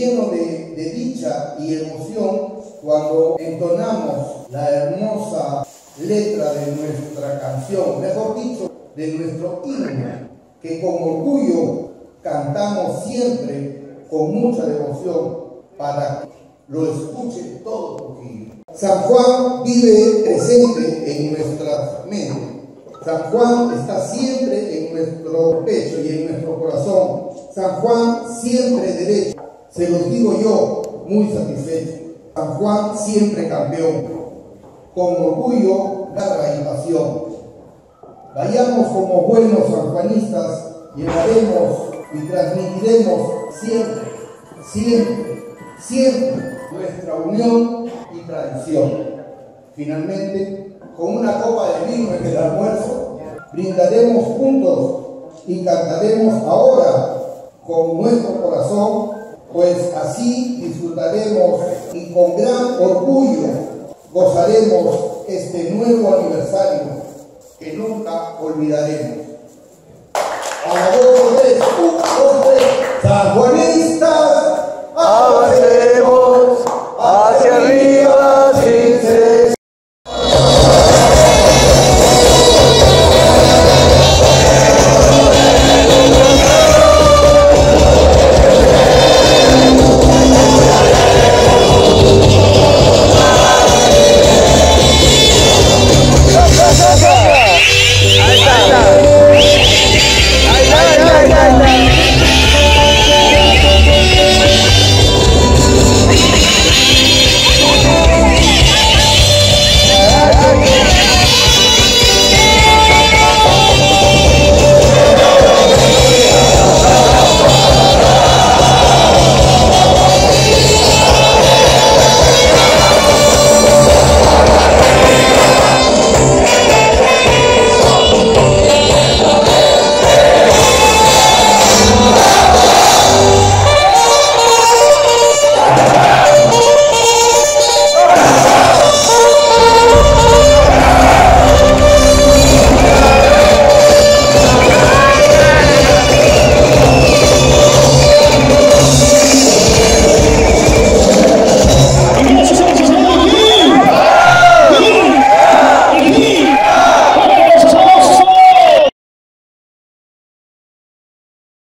lleno de dicha y emoción cuando entonamos la hermosa letra de nuestra canción, mejor dicho, de nuestro himno, que con orgullo cantamos siempre con mucha devoción para que lo escuche todo Trujillo. San Juan vive presente en nuestras mentes. San Juan está siempre en nuestro pecho y en nuestro corazón. San Juan siempre derecho. Se los digo yo, muy satisfecho. San Juan siempre campeón. Con orgullo, garra y pasión. Vayamos como buenos sanjuanistas, llevaremos y transmitiremos siempre, siempre, siempre nuestra unión y tradición. Finalmente, con una copa de vino en el almuerzo, brindaremos juntos y cantaremos ahora con nuestro corazón, pues así disfrutaremos y con gran orgullo gozaremos este nuevo aniversario que nunca olvidaremos. A la 2, 3, 1, 2, 3, sanjuanistas, avancemos.